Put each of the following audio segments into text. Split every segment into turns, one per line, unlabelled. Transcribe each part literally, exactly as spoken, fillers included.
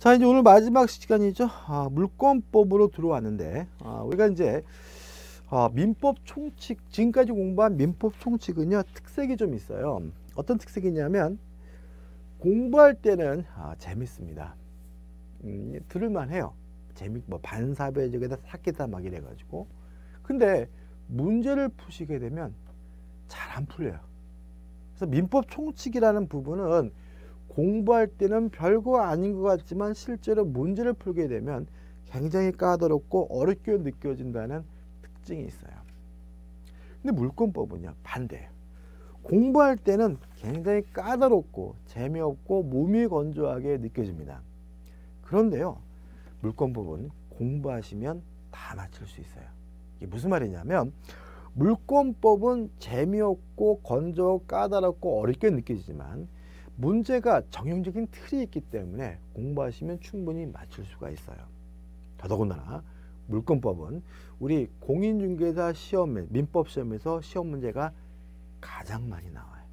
자, 이제 오늘 마지막 시간이죠. 아, 물권법으로 들어왔는데, 아, 우리가 이제 아, 민법 총칙, 지금까지 공부한 민법 총칙은요, 특색이 좀 있어요. 어떤 특색이냐면, 공부할 때는 아, 재밌습니다. 음, 들을만 해요. 재밌, 뭐, 반사배적에다 삭기다 막 이래가지고. 근데 문제를 푸시게 되면 잘 안 풀려요. 그래서 민법 총칙이라는 부분은 공부할 때는 별거 아닌 것 같지만 실제로 문제를 풀게 되면 굉장히 까다롭고 어렵게 느껴진다는 특징이 있어요. 근데 물권법은요, 반대예요. 공부할 때는 굉장히 까다롭고 재미없고 몸이 건조하게 느껴집니다. 그런데요, 물권법은 공부하시면 다 맞출 수 있어요. 이게 무슨 말이냐면, 물권법은 재미없고 건조하고 까다롭고 어렵게 느껴지지만 문제가 정형적인 틀이 있기 때문에 공부하시면 충분히 맞출 수가 있어요. 더더군다나 물권법은 우리 공인중개사 시험에, 민법 시험에서 시험 문제가 가장 많이 나와요.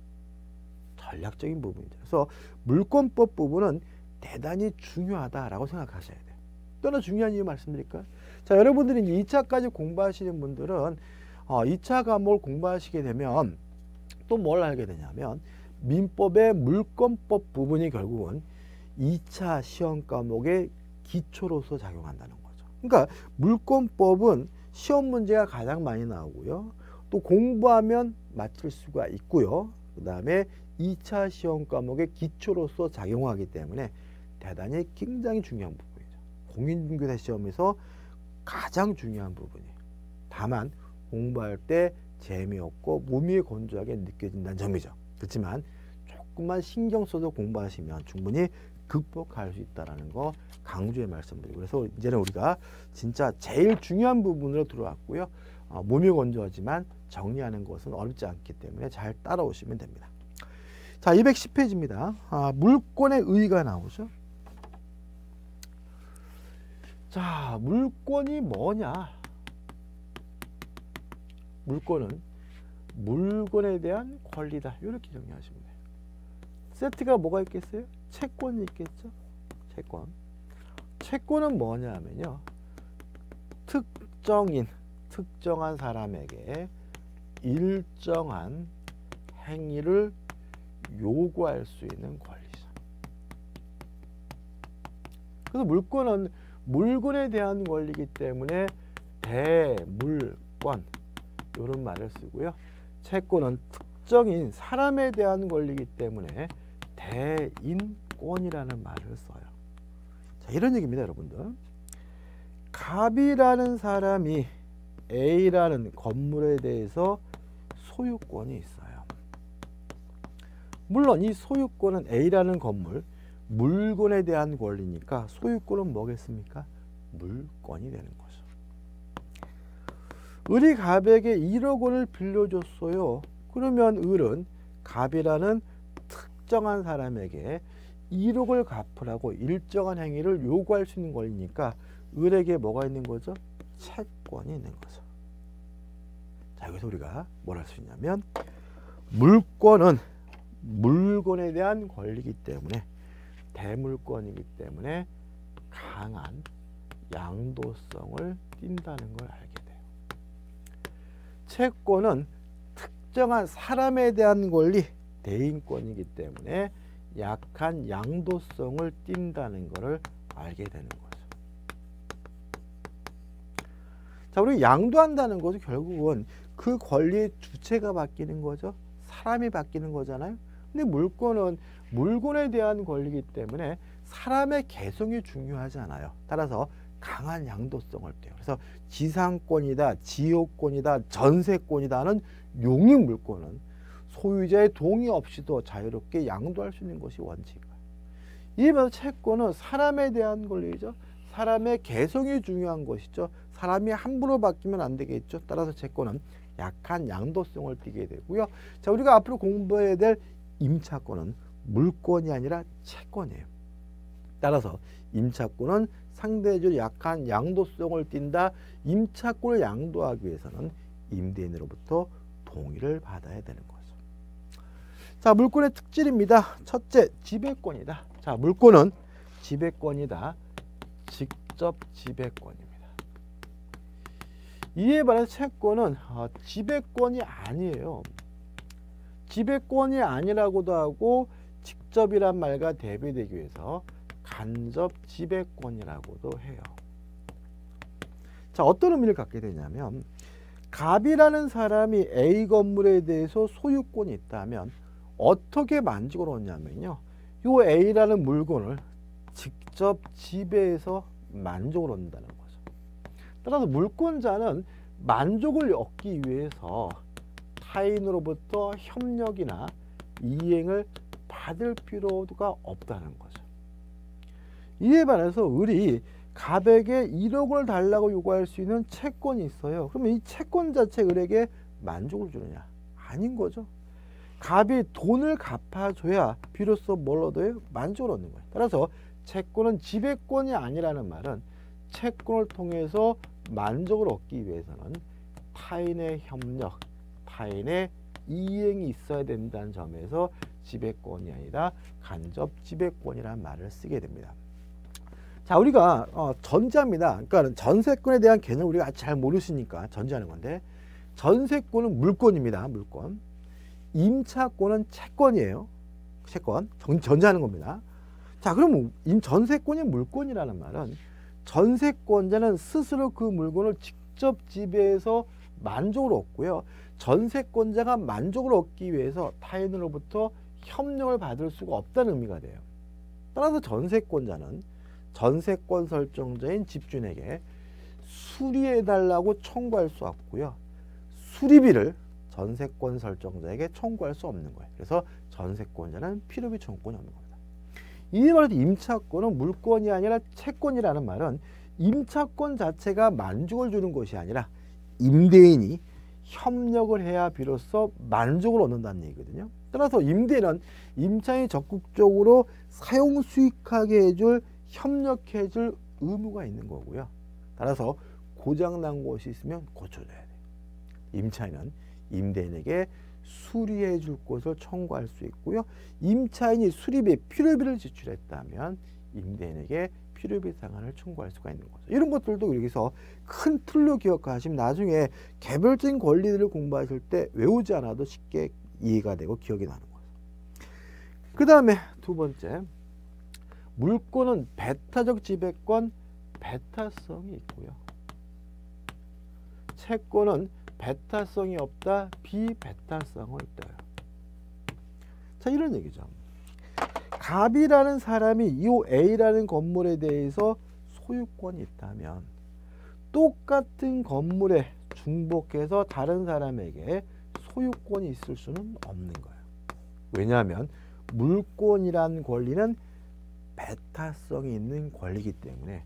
전략적인 부분이죠. 그래서 물권법 부분은 대단히 중요하다라고 생각하셔야 돼요. 또 하나 중요한 이유 말씀드릴까요? 자, 여러분들이 이 차까지 공부하시는 분들은 어, 이 차 과목을 공부하시게 되면 또 뭘 알게 되냐면, 민법의 물권법 부분이 결국은 이 차 시험 과목의 기초로서 작용한다는 거죠. 그러니까 물권법은 시험 문제가 가장 많이 나오고요. 또 공부하면 맞출 수가 있고요. 그 다음에 이 차 시험 과목의 기초로서 작용하기 때문에 대단히 굉장히 중요한 부분이죠. 공인중개사 시험에서 가장 중요한 부분이에요. 다만 공부할 때 재미없고 몸이 건조하게 느껴진다는 점이죠. 그렇지만 조금만 신경 써서 공부하시면 충분히 극복할 수 있다는 거 강조해 말씀드리고, 그래서 이제는 우리가 진짜 제일 중요한 부분으로 들어왔고요. 어, 몸이 건조하지만 정리하는 것은 어렵지 않기 때문에 잘 따라오시면 됩니다. 자, 이백십 페이지입니다. 아, 물권의 의의가 나오죠. 자, 물권이 뭐냐? 물권은 물건에 대한 권리다. 이렇게 정리하시면 돼요. 세트가 뭐가 있겠어요? 채권이 있겠죠. 채권. 채권은 뭐냐 하면요, 특정인, 특정한 사람에게 일정한 행위를 요구할 수 있는 권리죠. 그래서 물권은 물건에 대한 권리이기 때문에 대물권, 이런 말을 쓰고요. 채권은 특정인 사람에 대한 권리이기 때문에 대인권이라는 말을 써요. 자, 이런 얘기입니다, 여러분들. 갑이라는 사람이 A라는 건물에 대해서 소유권이 있어요. 물론 이 소유권은 A라는 건물, 물건에 대한 권리니까 소유권은 뭐겠습니까? 물권이 되는 거죠. 을이 갑에게 일억 원을 빌려줬어요. 그러면 을은 갑이라는 특정한 사람에게 일억을 갚으라고 일정한 행위를 요구할 수 있는 권리니까 을에게 뭐가 있는 거죠? 채권이 있는 거죠. 자, 여기서 우리가 뭘 할 수 있냐면, 물권은 물건에 대한 권리이기 때문에 대물권이기 때문에 강한 양도성을 띈다는 걸 알게 돼요. 채권은 특정한 사람에 대한 권리, 대인권이기 때문에 약한 양도성을 띈다는 것을 알게 되는 거죠. 자, 우리 양도한다는 것은 결국은 그 권리의 주체가 바뀌는 거죠. 사람이 바뀌는 거잖아요. 근데 물권은 물건에 대한 권리이기 때문에 사람의 개성이 중요하지 않아요. 따라서 강한 양도성을 떼요. 그래서 지상권이다, 지역권이다, 전세권이다는 용익 물권은 소유자의 동의 없이도 자유롭게 양도할 수 있는 것이 원칙이에요. 이에 비해서 채권은 사람에 대한 권리죠. 사람의 개성이 중요한 것이죠. 사람이 함부로 바뀌면 안 되겠죠. 따라서 채권은 약한 양도성을 띠게 되고요. 자, 우리가 앞으로 공부해야 될 임차권은 물권이 아니라 채권이에요. 따라서 임차권은 상대적으로 약한 양도성을 띈다. 임차권을 양도하기 위해서는 임대인으로부터 동의를 받아야 되는 거죠. 자, 물권의 특질입니다. 첫째, 지배권이다. 자, 물권은 지배권이다. 직접 지배권입니다. 이에 반해서 채권은 어, 지배권이 아니에요. 지배권이 아니라고도 하고 직접이란 말과 대비되기 위해서 간접 지배권이라고도 해요. 자, 어떤 의미를 갖게 되냐면 갑이라는 사람이 A 건물에 대해서 소유권이 있다면 어떻게 만족을 얻냐면요. 요 A라는 물건을 직접 지배해서 만족을 얻는다는 거죠. 따라서 물권자는 만족을 얻기 위해서 타인으로부터 협력이나 이행을 받을 필요가 없다는 거죠. 이에 반해서 을이 갑에게 일억 원을 달라고 요구할 수 있는 채권이 있어요. 그러면 이 채권 자체 을에게 만족을 주느냐? 아닌 거죠. 갑이 돈을 갚아줘야 비로소 뭘 얻어요? 만족을 얻는 거예요. 따라서 채권은 지배권이 아니라는 말은 채권을 통해서 만족을 얻기 위해서는 타인의 협력, 타인의 이행이 있어야 된다는 점에서 지배권이 아니라 간접 지배권이라는 말을 쓰게 됩니다. 자, 우리가 어, 전제합니다. 그러니까 전세권에 대한 개념을 우리가 잘 모르시니까 전제하는 건데, 전세권은 물권입니다. 물권. 임차권은 채권이에요. 채권. 전, 전제하는 겁니다. 자, 그럼 임 전세권이 물권이라는 말은 전세권자는 스스로 그 물건을 직접 지배해서 만족을 얻고요. 전세권자가 만족을 얻기 위해서 타인으로부터 협력을 받을 수가 없다는 의미가 돼요. 따라서 전세권자는 전세권 설정자인 집주인에게 수리해달라고 청구할 수 없고요. 수리비를 전세권 설정자에게 청구할 수 없는 거예요. 그래서 전세권자는 필요비 청구권이 없는 겁니다. 이에 말해서 임차권은 물권이 아니라 채권이라는 말은 임차권 자체가 만족을 주는 것이 아니라 임대인이 협력을 해야 비로소 만족을 얻는다는 얘기거든요. 따라서 임대인은 임차인이 적극적으로 사용 수익하게 해줄, 협력해줄 의무가 있는 거고요. 따라서 고장난 것이 있으면 고쳐줘야 돼요. 임차인은 임대인에게 수리해 줄 것을 청구할 수 있고요. 임차인이 수리비, 필요비를 지출했다면 임대인에게 필요비 상환을 청구할 수가 있는 거죠. 이런 것들도 여기서 큰 틀로 기억하시면 나중에 개별적인 권리들을 공부하실 때 외우지 않아도 쉽게 이해가 되고 기억이 나는 거죠. 그 다음에 두 번째, 물권은 배타적 지배권, 배타성이 있고요. 채권은 배타성이 없다, 비배타성을 둬요. 자, 이런 얘기죠. 갑이라는 사람이 이 A라는 건물에 대해서 소유권이 있다면 똑같은 건물에 중복해서 다른 사람에게 소유권이 있을 수는 없는 거예요. 왜냐하면 물권이란 권리는 배타성이 있는 권리이기 때문에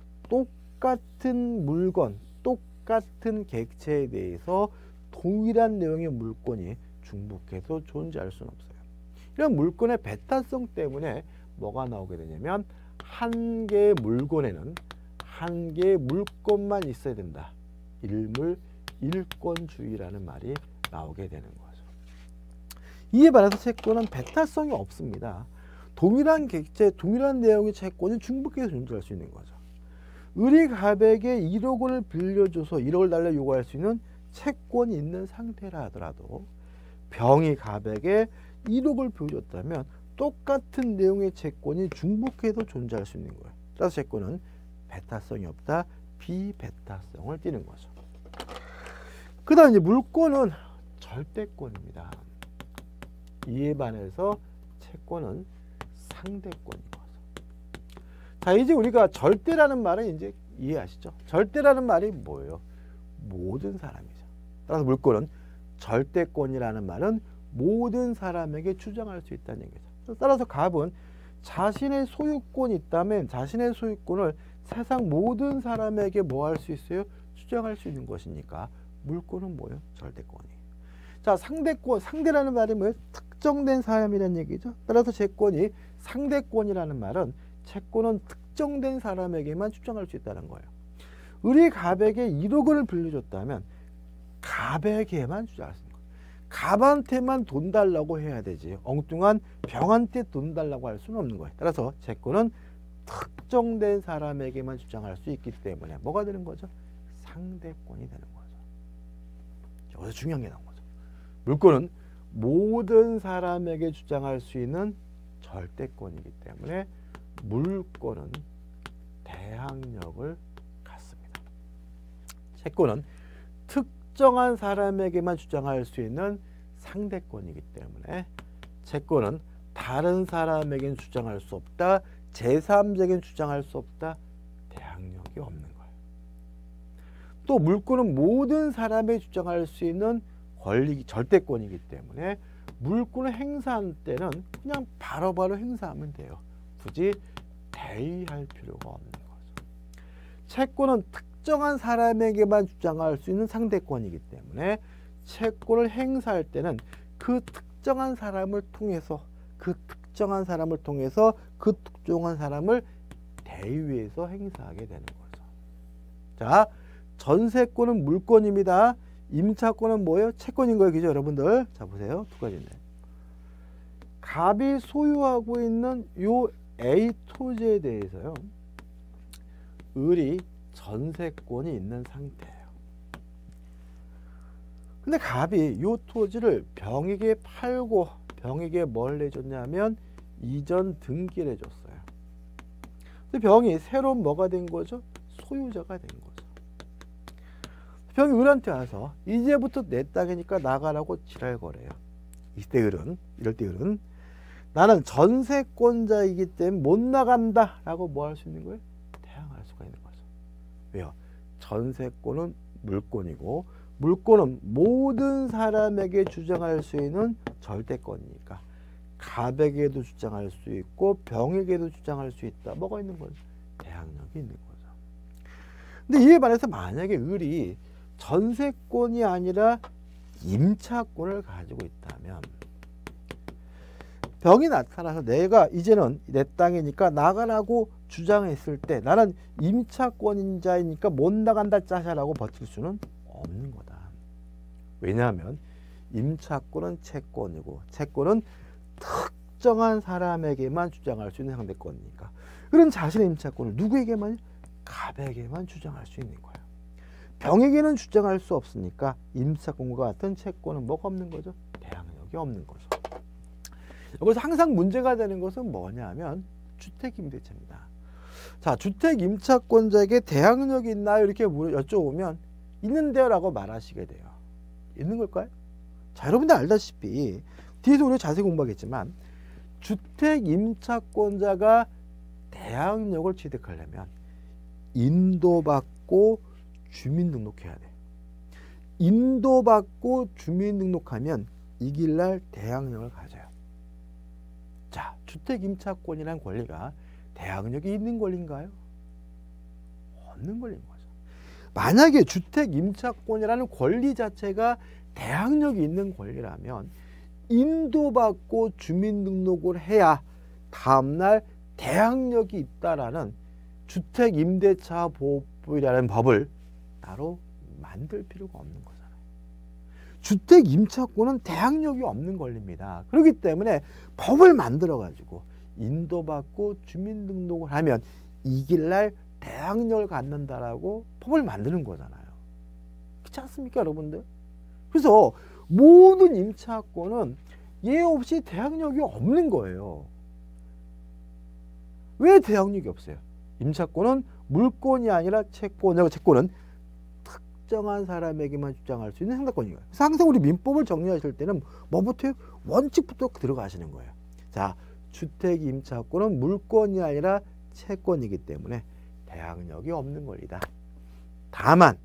똑같은 물건, 똑같은 객체에 대해서 동일한 내용의 물권이 중복해서 존재할 수는 없어요. 이런 물건의 배타성 때문에 뭐가 나오게 되냐면 한 개의 물건에는 한 개의 물건만 있어야 된다. 일물 일권주의라는 말이 나오게 되는 거죠. 이에 반해서 채권은 배타성이 없습니다. 동일한 객체, 동일한 내용의 채권이 중복해서 존재할 수 있는 거죠. 을이 갑에게 일억 원을 빌려줘서 일억을 달라 요구할 수 있는 채권이 있는 상태라 하더라도 병이 갑에게 일억을 보여줬다면 똑같은 내용의 채권이 중복해서 존재할 수 있는 거예요. 따라서 채권은 배타성이 없다, 비배타성을 띠는 거죠. 그 다음 이제 물권은 절대권입니다. 이에 반해서 채권은 상대권인 거죠. 자, 이제 우리가 절대라는 말은 이제 이해하시죠? 절대라는 말이 뭐예요? 모든 사람이죠. 따라서 물권은 절대권이라는 말은 모든 사람에게 주장할 수 있다는 얘기죠. 따라서 갑은 자신의 소유권이 있다면 자신의 소유권을 세상 모든 사람에게 뭐 할 수 있어요? 주장할 수 있는 것이니까 물권은 뭐예요? 절대권이에요. 자, 상대권, 상대라는 말이 뭐예요? 특정된 사람이라는 얘기죠. 따라서 채권이 상대권이라는 말은 채권은 특정된 사람에게만 주장할 수 있다는 거예요. 을이 갑에게 일억 원을 빌려줬다면 갑에게만 주장할 수 있는 거예요. 갑한테만 돈 달라고 해야 되지 엉뚱한 병한테 돈 달라고 할 수는 없는 거예요. 따라서 채권은 특정된 사람에게만 주장할 수 있기 때문에 뭐가 되는 거죠? 상대권이 되는 거죠. 여기서 중요한 게 나온 거죠. 물권은 모든 사람에게 주장할 수 있는 절대권이기 때문에 물권은 대항력을 갖습니다. 채권은 특정한 사람에게만 주장할 수 있는 상대권이기 때문에 채권은 다른 사람에게는 주장할 수 없다, 제삼자에게는 주장할 수 없다, 대항력이 없는 거예요. 또 물권은 모든 사람에게 주장할 수 있는 권리, 절대권이기 때문에 물권을 행사할 때는 그냥 바로바로 행사하면 돼요. 굳이 대의할 필요가 없는 거죠. 채권은 특정한 사람에게만 주장할 수 있는 상대권이기 때문에 채권을 행사할 때는 그 특정한 사람을 통해서 그 특정한 사람을 통해서 그 특정한 사람을 대의해서 행사하게 되는 거죠. 자, 전세권은 물권입니다. 임차권은 뭐예요? 채권인 거예요. 그죠, 여러분들? 자, 보세요. 두 가지인데. 갑이 소유하고 있는 요 A 토지에 대해서요, 을이 전세권이 있는 상태예요. 근데 갑이 요 토지를 병에게 팔고 병에게 뭘 해줬냐면 이전 등기를 해줬어요. 근데 병이 새로운 뭐가 된 거죠? 소유자가 된 거죠. 병이 을한테 와서 이제부터 내 땅이니까 나가라고 지랄거려요. 이때 을은, 이럴 때 을은 나는 전세권자이기 때문에 못 나간다 라고 뭐 할 수 있는 거예요? 대항할 수가 있는 거죠. 왜요? 전세권은 물권이고 물권은 모든 사람에게 주장할 수 있는 절대권이니까 갑에게도 주장할 수 있고 병에게도 주장할 수 있다. 뭐가 있는 거죠? 대항력이 있는 거죠. 근데 이에 반해서 만약에 을이 전세권이 아니라 임차권을 가지고 있다면 병이 나타나서 내가 이제는 내 땅이니까 나가라고 주장했을 때 나는 임차권자이니까 못 나간다 짜샤라고 버틸 수는 없는 거다. 왜냐하면 임차권은 채권이고 채권은 특정한 사람에게만 주장할 수 있는 상대권이니까 그런 자신의 임차권을 누구에게만? 갑에게만 주장할 수 있는 거예요. 병에게는 주장할 수 없으니까 임차권과 같은 채권은 뭐가 없는 거죠? 대항력이 없는 거죠. 여기서 항상 문제가 되는 것은 뭐냐면 주택임대차입니다. 자, 주택임차권자에게 대항력이 있나요? 이렇게 물어 여쭤보면 있는데요 라고 말하시게 돼요. 있는 걸까요? 자, 여러분들 알다시피 뒤에서 우리가 자세히 공부하겠지만 주택임차권자가 대항력을 취득하려면 인도받고 주민등록해야 돼. 인도받고 주민등록하면 이길날 대항력을 가져요. 자, 주택임차권이라는 권리가 대항력이 있는 권리인가요? 없는 권리인 거죠. 만약에 주택임차권이라는 권리 자체가 대항력이 있는 권리라면 인도받고 주민등록을 해야 다음날 대항력이 있다라는 주택임대차 보호법이라는 법을 따로 만들 필요가 없는 거잖아요. 주택임차권은 대항력이 없는 권리입니다. 그렇기 때문에 법을 만들어 가지고 인도받고 주민등록을 하면 이길날 대항력을 갖는다라고 법을 만드는 거잖아요. 그렇지 않습니까, 여러분들? 그래서 모든 임차권은 예 없이 대항력이 없는 거예요. 왜 대항력이 없어요? 임차권은 물권이 아니라 채권이고 채권은 특정한 사람에게만 주장할 수 있는 상대권이에요. 그래서 항상 우리 민법을 정리하실 때는 뭐부터 원칙부터 들어가시는 거예요. 자, 주택임차권은 물권이 아니라 채권이기 때문에 대항력이 없는 권리다. 다만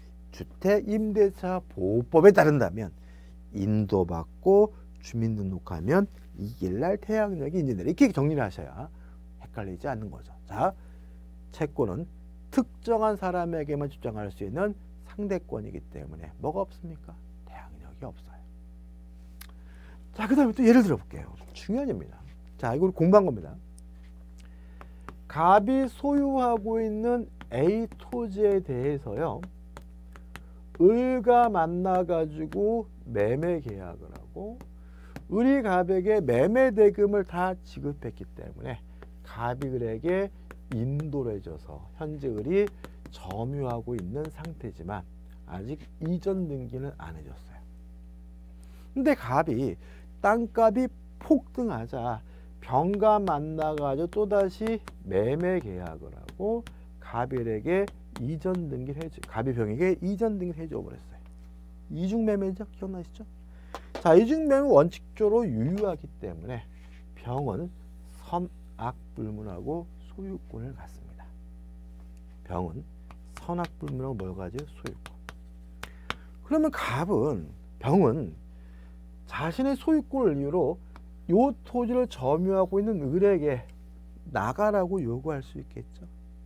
주택임대차 보호법에 따른다면 인도받고 주민등록하면 이길날 대항력이 인정된다. 이렇게 정리를 하셔야 헷갈리지 않는 거죠. 자, 채권은 특정한 사람에게만 주장할 수 있는 상대권이기 때문에 뭐가 없습니까? 대항력이 없어요. 자, 그 다음에 또 예를 들어 볼게요. 중요한 예입니다. 자, 이걸 공부한 겁니다. 갑이 소유하고 있는 A 토지에 대해서요, 을과 만나가지고 매매 계약을 하고 을이 갑에게 매매 대금을 다 지급했기 때문에 갑이 을에게 인도해져서 현재 을이 점유하고 있는 상태지만 아직 이전 등기는 안 해줬어요. 근데 갑이 땅값이 폭등하자 병과 만나가지고 또다시 매매 계약을 하고 갑일에게 이전 등기를 해줘, 갑이 병에게 이전 등기를 해줘 버렸어요. 이중매매죠? 기억나시죠? 자, 이중매매는 원칙적으로 유효하기 때문에 병은 선악불문하고 소유권을 갖습니다. 병은 선악불문하고 뭘 가지요? 소유권. 그러면 갑은, 병은 자신의 소유권을 이유로 요 토지를 점유하고 있는 을에게 나가라고 요구할 수 있겠죠.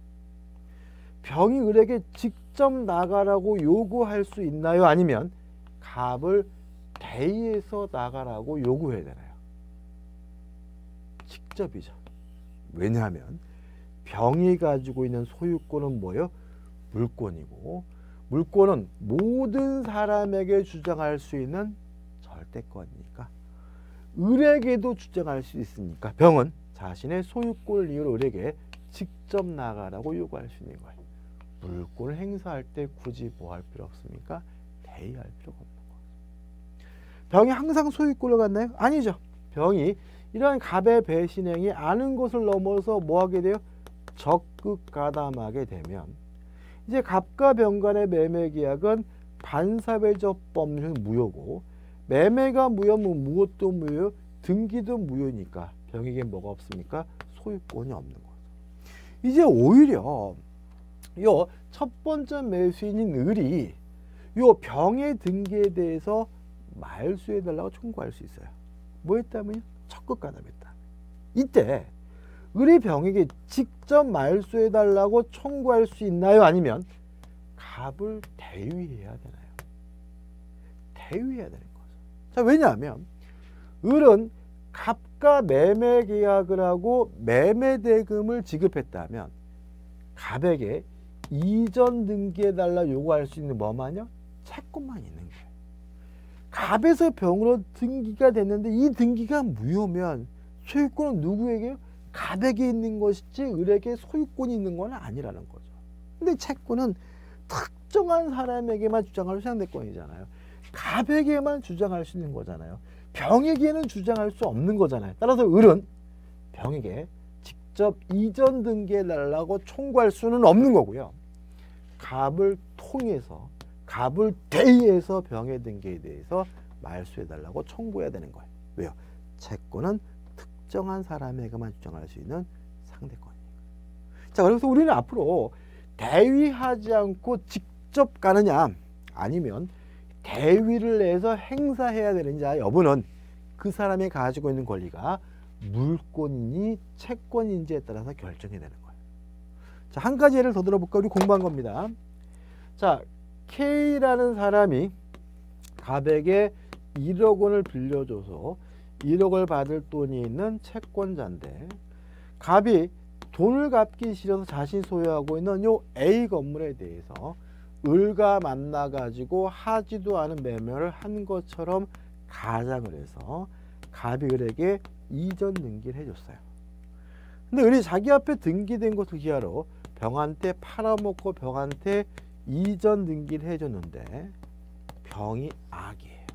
병이 을에게 직접 나가라고 요구할 수 있나요? 아니면 갑을 대의해서 나가라고 요구해야 되나요? 직접이죠. 왜냐하면 병이 가지고 있는 소유권은 뭐예요? 물권이고, 물권은 모든 사람에게 주장할 수 있는 절대권이니까 을에게도 주장할 수 있으니까 병은 자신의 소유권을 이유로 을에게 직접 나가라고 요구할 수 있는 거예요. 물권을 행사할 때 굳이 뭐 할 필요 없습니까? 대의할 필요가 없는 거죠. 병이 항상 소유권을 갖나요? 아니죠. 병이 이러한 갑의 배신행위 아는 것을 넘어서 뭐 하게 돼요? 적극 가담하게 되면 이제 갑과 병 간의 매매 계약은 반사회적 법률 무효고, 매매가 무효면 무엇도 무효, 등기도 무효니까 병에게 뭐가 없습니까? 소유권이 없는 거죠. 이제 오히려 요 첫 번째 매수인인 을이 요 병의 등기에 대해서 말소해달라고 청구할 수 있어요. 뭐 했다면요? 적극 가담했다. 이때 을이 병에게 직접 말소해달라고 청구할 수 있나요? 아니면 갑을 대위해야 되나요? 대위해야 되는 거죠. 자, 왜냐하면 을은 갑과 매매 계약을 하고 매매 대금을 지급했다면 갑에게 이전 등기해달라 요구할 수 있는 뭐만요? 채권만 있는 거예요. 갑에서 병으로 등기가 됐는데 이 등기가 무효면 소유권은 누구에게요? 갑에게 있는 것이지 을에게 소유권이 있는 건 아니라는 거죠. 근데 채권은 특정한 사람에게만 주장할 상대권이잖아요. 갑에게만 주장할 수 있는 거잖아요. 병에게는 주장할 수 없는 거잖아요. 따라서 을은 병에게 직접 이전 등기해달라고 청구할 수는 없는 거고요. 갑을 통해서, 갑을 대의해서 병의 등기에 대해서 말소해달라고 청구해야 되는 거예요. 왜요? 채권은 특정한 사람에게만 주장할 수 있는 상대권이에요. 자, 그래서 우리는 앞으로 대위하지 않고 직접 가느냐, 아니면 대위를 해서 행사해야 되느냐 여부는 그 사람이 가지고 있는 권리가 물권이니 채권인지에 따라서 결정이 되는 거예요. 자, 한 가지 예를 더 들어볼까? 우리 공부한 겁니다. 자, K라는 사람이 갑에게 일억 원을 빌려줘서 일억을 받을 돈이 있는 채권자인데, 갑이 돈을 갚기 싫어서 자신이 소유하고 있는 요 A 건물에 대해서 을과 만나가지고 하지도 않은 매매를 한 것처럼 가장을 해서 갑이 을에게 이전 등기를 해줬어요. 근데 을이 자기 앞에 등기된 것을 기하로 병한테 팔아먹고 병한테 이전 등기를 해줬는데 병이 악이에요.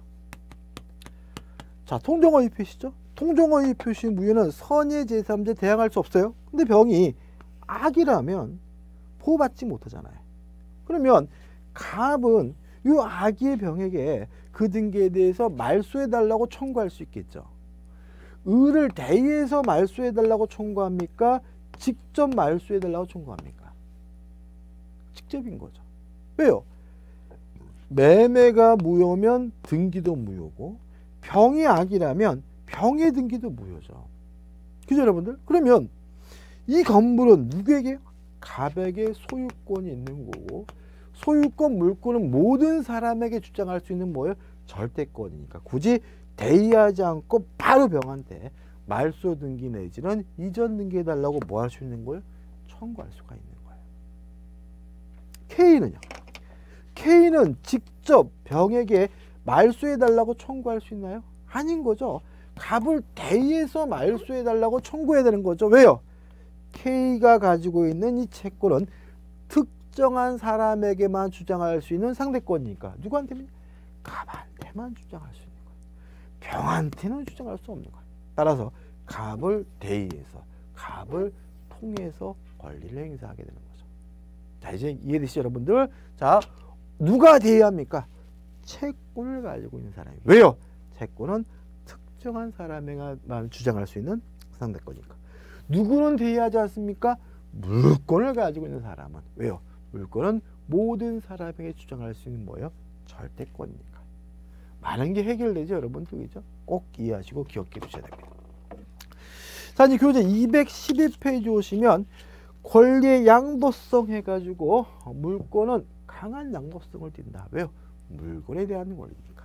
자, 통정어의 표시죠. 통정어의 표시 무효는 선의 제삼자에 대항할 수 없어요. 근데 병이 악이라면 보호받지 못하잖아요. 그러면 갑은 이 악의 병에게 그 등기에 대해서 말소해달라고 청구할 수 있겠죠. 을을 대의해서 말소해달라고 청구합니까? 직접 말소해달라고 청구합니까? 직접인 거죠. 왜요? 매매가 무효면 등기도 무효고, 병이 악이라면 병의 등기도 무효죠. 그죠, 여러분들? 그러면 이 건물은 누구에게? 갑에게 소유권이 있는 거고, 소유권, 물권은 모든 사람에게 주장할 수 있는 뭐예요? 절대권이니까 굳이 대의하지 않고 바로 병한테 말소 등기 내지는 이전 등기해달라고 뭐 할 수 있는 거예요? 청구할 수가 있는 거예요. K는요? K는 직접 병에게 말소해달라고 청구할 수 있나요? 아닌 거죠. 갑을 대의해서 말소해달라고 청구해야 되는 거죠. 왜요? K가 가지고 있는 이 채권은 특정한 사람에게만 주장할 수 있는 상대권이니까 누구한테는? 갑한테만 주장할 수 있는 거예요. 병한테는 주장할 수 없는 거예요. 따라서 갑을 대의해서 갑을 통해서 권리를 행사하게 되는 거죠. 자, 이제 이해되시죠, 여러분들? 자, 누가 대의합니까? 채권을 가지고 있는 사람이. 왜요? 채권은 특정한 사람에게만 주장할 수 있는 상대권이니까. 누구는 대의하지 않습니까? 물권을 가지고 있는 사람은. 왜요? 물권은 모든 사람에게 주장할 수 있는 뭐예요? 절대권이니까. 많은 게 해결되죠, 여러분들. 그죠? 꼭 이해하시고 기억해 두셔야 됩니다. 자, 이제 교재 이백십일 페이지 오시면 권리의 양도성 해가지고 물권은 강한 양도성을 띈다. 왜요? 물건에 대한 권리니까.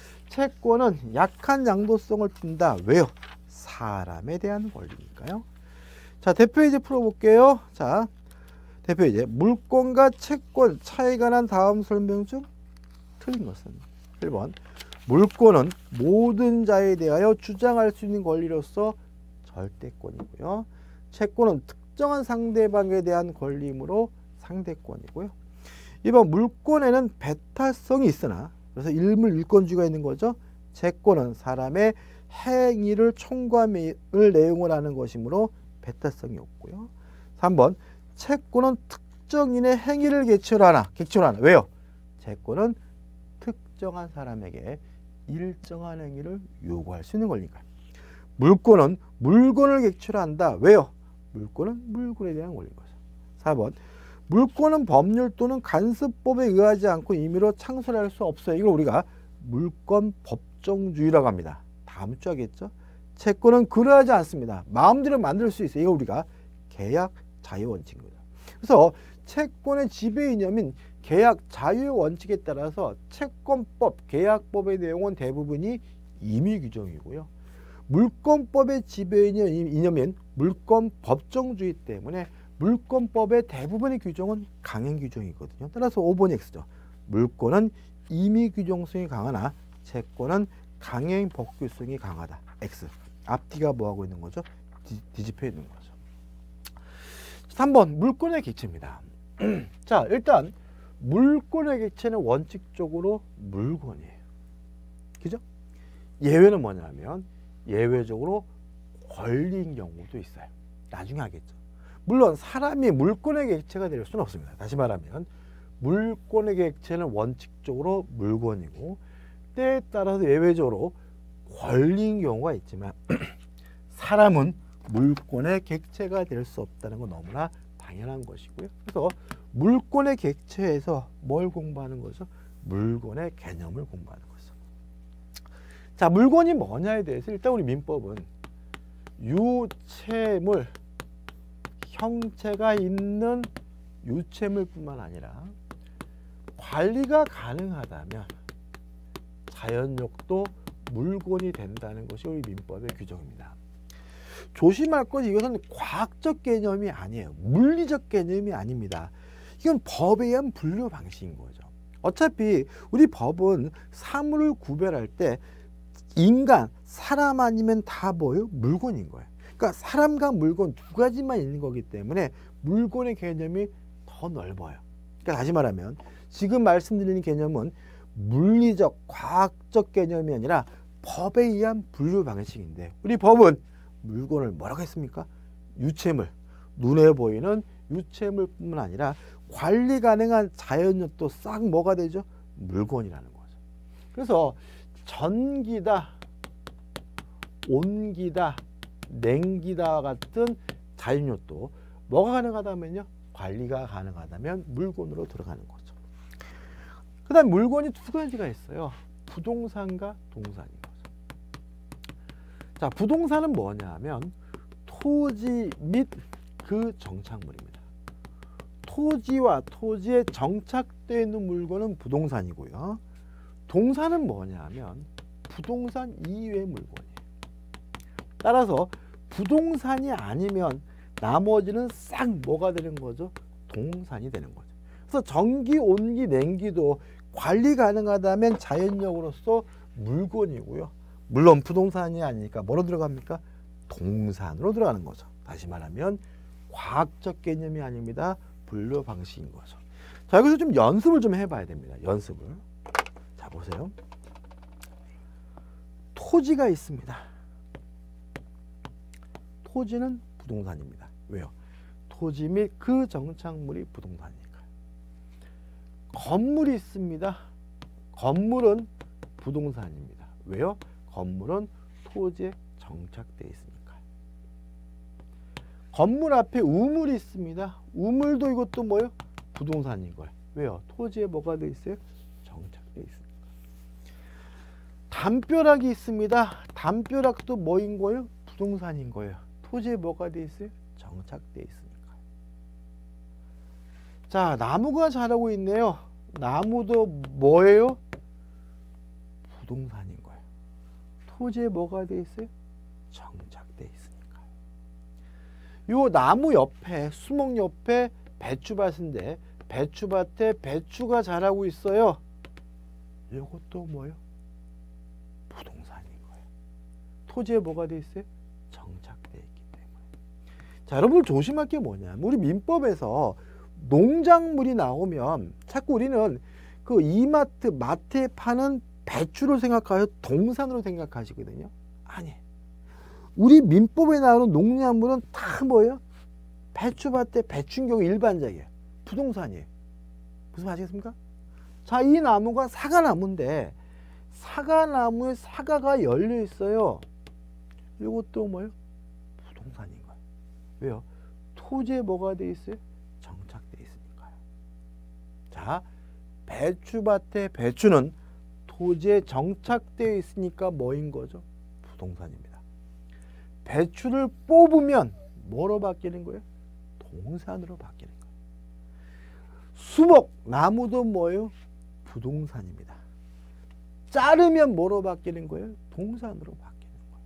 채권은 약한 양도성을 띈다. 왜요? 사람에 대한 권리니까요. 자, 대표이제 풀어볼게요. 자, 대표이제 물권과 채권 차이가 난 다음 설명 중 틀린 것은 일 번 물권은 모든 자에 대하여 주장할 수 있는 권리로서 절대권이고요. 채권은 특정한 상대방에 대한 권리이므로 상대권이고요. 이 번 물권에는 배타성이 있으나, 그래서 일물 일권주의가 있는 거죠. 채권은 사람의 행위를 총괄을 내용을 하는 것이므로 배타성이 없고요. 삼 번 채권은 특정인의 행위를 객체화하나, 객체화하나. 왜요? 채권은 특정한 사람에게 일정한 행위를 요구할 수 있는 권리니까. 물권은 물건을 객체화한다. 왜요? 물권은 물건에 대한 권리인 거죠. 사 번 물권은 법률 또는 간섭법에 의하지 않고 임의로 창설할 수 없어요. 이걸 우리가 물권 법정주의라고 합니다. 다음 주 하겠죠? 채권은 그러하지 않습니다. 마음대로 만들 수 있어요. 이거 우리가 계약 자유 원칙입니다. 그래서 채권의 지배 이념인 계약 자유 원칙에 따라서 채권법, 계약법의 내용은 대부분이 임의 규정이고요. 물권법의 지배 이념인 물권 법정주의 때문에 물권법의 대부분의 규정은 강행 규정이거든요. 따라서 오 번이 X죠. 물권은 임의 규정성이 강하나 채권은 강행 법규성이 강하다. X. 앞뒤가 뭐하고 있는 거죠? 뒤, 뒤집혀 있는 거죠. 삼 번 물권의 객체입니다. 자, 일단 물권의 객체는 원칙적으로 물건이에요. 그죠? 예외는 뭐냐면 예외적으로 권리인 경우도 있어요. 나중에 하겠죠. 물론 사람이 물권의 객체가 될 수는 없습니다. 다시 말하면 물권의 객체는 원칙적으로 물건이고 때에 따라서 예외적으로 권리인 경우가 있지만 사람은 물권의 객체가 될 수 없다는 건 너무나 당연한 것이고요. 그래서 물권의 객체에서 뭘 공부하는 거죠? 물건의 개념을 공부하는 거죠. 자, 물건이 뭐냐에 대해서 일단 우리 민법은 유체물, 형체가 있는 유체물뿐만 아니라 관리가 가능하다면 자연력도 물건이 된다는 것이 우리 민법의 규정입니다. 조심할 것이 이것은 과학적 개념이 아니에요. 물리적 개념이 아닙니다. 이건 법에 의한 분류 방식인 거죠. 어차피 우리 법은 사물을 구별할 때 인간, 사람 아니면 다 뭐예요? 물건인 거예요. 그러니까 사람과 물건 두 가지만 있는 거기 때문에 물건의 개념이 더 넓어요. 그러니까 다시 말하면 지금 말씀드리는 개념은 물리적, 과학적 개념이 아니라 법에 의한 분류 방식인데 우리 법은 물건을 뭐라고 했습니까? 유체물, 눈에 보이는 유체물뿐만 아니라 관리 가능한 자연력도 싹 뭐가 되죠? 물건이라는 거죠. 그래서 전기다, 온기다, 냉기다 같은 자연력도 뭐가 가능하다면요? 관리가 가능하다면 물건으로 들어가는 거죠. 그 다음 물건이 두 가지가 있어요. 부동산과 동산인 거죠. 자, 부동산은 뭐냐 하면 토지 및 그 정착물입니다. 토지와 토지에 정착되어 있는 물건은 부동산이고요. 동산은 뭐냐 하면 부동산 이외의 물건이에요. 따라서 부동산이 아니면 나머지는 싹 뭐가 되는 거죠? 동산이 되는 거죠. 그래서 전기, 온기, 냉기도 관리 가능하다면 자연력으로서 물건이고요. 물론 부동산이 아니니까 뭐로 들어갑니까? 동산으로 들어가는 거죠. 다시 말하면 과학적 개념이 아닙니다. 분류 방식인 거죠. 자, 여기서 좀 연습을 좀 해봐야 됩니다. 연습을. 자, 보세요. 토지가 있습니다. 토지는 부동산입니다. 왜요? 토지 및 그 정착물이 부동산이니까요. 건물이 있습니다. 건물은 부동산입니다. 왜요? 건물은 토지에 정착되어 있으니까요. 건물 앞에 우물이 있습니다. 우물도 이것도 뭐예요? 부동산인 거예요. 왜요? 토지에 뭐가 되어 있어요? 정착되어 있으니까. 담벼락이 있습니다. 담벼락도 뭐인 거예요? 부동산인 거예요. 토지에 뭐가 되어 있어요? 정착되어 있으니까. 자, 나무가 자라고 있네요. 나무도 뭐예요? 부동산인 거예요. 토지에 뭐가 되어 있어요? 정착되어 있으니까요. 요 나무 옆에, 수목 옆에 배추밭인데 배추밭에 배추가 자라고 있어요. 요것도 뭐예요? 부동산인 거예요. 토지에 뭐가 되어 있어요? 정착되어 있기 때문에. 자, 여러분 조심할 게 뭐냐면 우리 민법에서 농작물이 나오면 자꾸 우리는 그 이마트, 마트에 파는 배추를 생각하여 동산으로 생각하시거든요. 아니, 우리 민법에 나오는 농작물은 다 뭐예요? 배추밭에 배추인 경우 일반적이에요. 부동산이에요. 무슨 말이겠습니까? 자, 이 나무가 사과나무인데 사과나무에 사과가 열려 있어요. 이것도 뭐예요? 부동산인 거예요. 왜요? 토지에 뭐가 돼 있어요? 정착돼 있으니까요. 자, 배추밭에 배추는 토지에 정착되어 있으니까 뭐인 거죠? 부동산입니다. 배추를 뽑으면 뭐로 바뀌는 거예요? 동산으로 바뀌는 거예요. 수목, 나무도 뭐예요? 부동산입니다. 자르면 뭐로 바뀌는 거예요? 동산으로 바뀌는 거예요.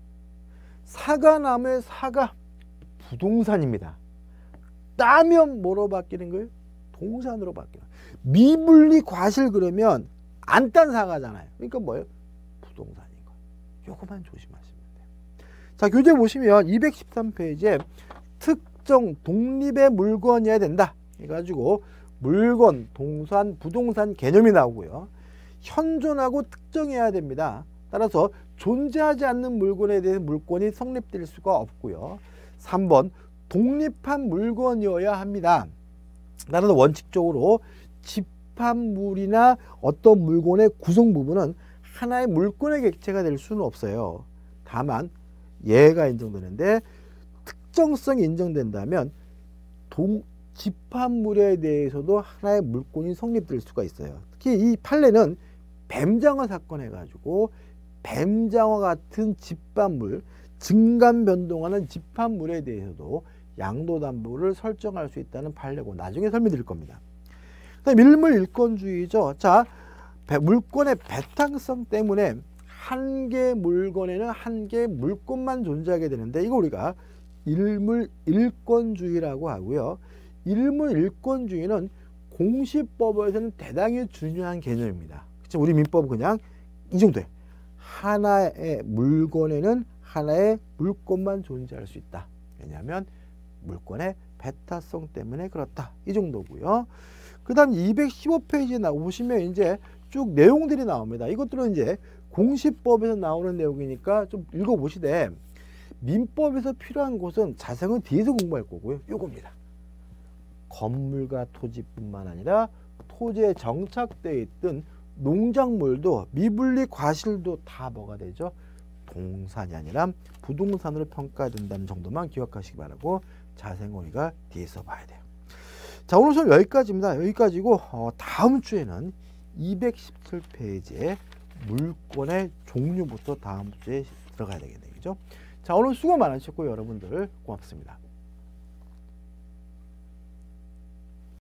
사과나무의 사과, 부동산입니다. 따면 뭐로 바뀌는 거예요? 동산으로 바뀌는 거예요. 미분리 과실 그러면 안 딴 사과잖아요. 그러니까 뭐예요? 부동산인 거예요. 요거만 조심하시면 돼요. 자, 교재 보시면 이백십삼 페이지에 특정 독립의 물건이어야 된다 해가지고 물건, 동산, 부동산 개념이 나오고요. 현존하고 특정해야 됩니다. 따라서 존재하지 않는 물건에 대해 물권이 성립될 수가 없고요. 삼 번 독립한 물건이어야 합니다. 따라서 원칙적으로 집합물이나 어떤 물건의 구성 부분은 하나의 물권의 객체가 될 수는 없어요. 다만 예가 인정되는데 특정성이 인정된다면 동, 집합물에 대해서도 하나의 물권이 성립될 수가 있어요. 특히 이 판례는 뱀장어 사건 해가지고 뱀장어 같은 집합물, 증감 변동하는 집합물에 대해서도 양도담보를 설정할 수 있다는 판례고 나중에 설명드릴 겁니다. 그다음 일물일권주의죠. 자, 물권의 배당성 때문에 한 개 물건에는 한 개 물권만 존재하게 되는데 이거 우리가 일물일권주의라고 하고요. 일물일권주의는 공시법에서는 대단히 중요한 개념입니다. 그쵸? 우리 민법은 그냥 이 정도예요. 하나의 물건에는 하나의 물권만 존재할 수 있다. 왜냐하면 물권의 배타성 때문에 그렇다. 이 정도고요. 그 다음 이백십오 페이지에 나오시면 이제 쭉 내용들이 나옵니다. 이것들은 이제 공시법에서 나오는 내용이니까 좀 읽어보시되 민법에서 필요한 곳은 자세은 뒤에서 공부할 거고요. 요겁니다. 건물과 토지뿐만 아니라 토지에 정착되어 있던 농작물도 미분리 과실도 다 뭐가 되죠? 동산이 아니라 부동산으로 평가된다는 정도만 기억하시기 바라고 자세한 거 우리가 뒤에서 봐야 돼요. 자, 오늘 수업 여기까지입니다. 여기까지고 어, 다음 주에는 이백십칠 페이지에 물권의 종류부터 다음 주에 들어가야 되겠네요. 그죠? 자, 오늘 수고 많으셨고요. 여러분들 고맙습니다.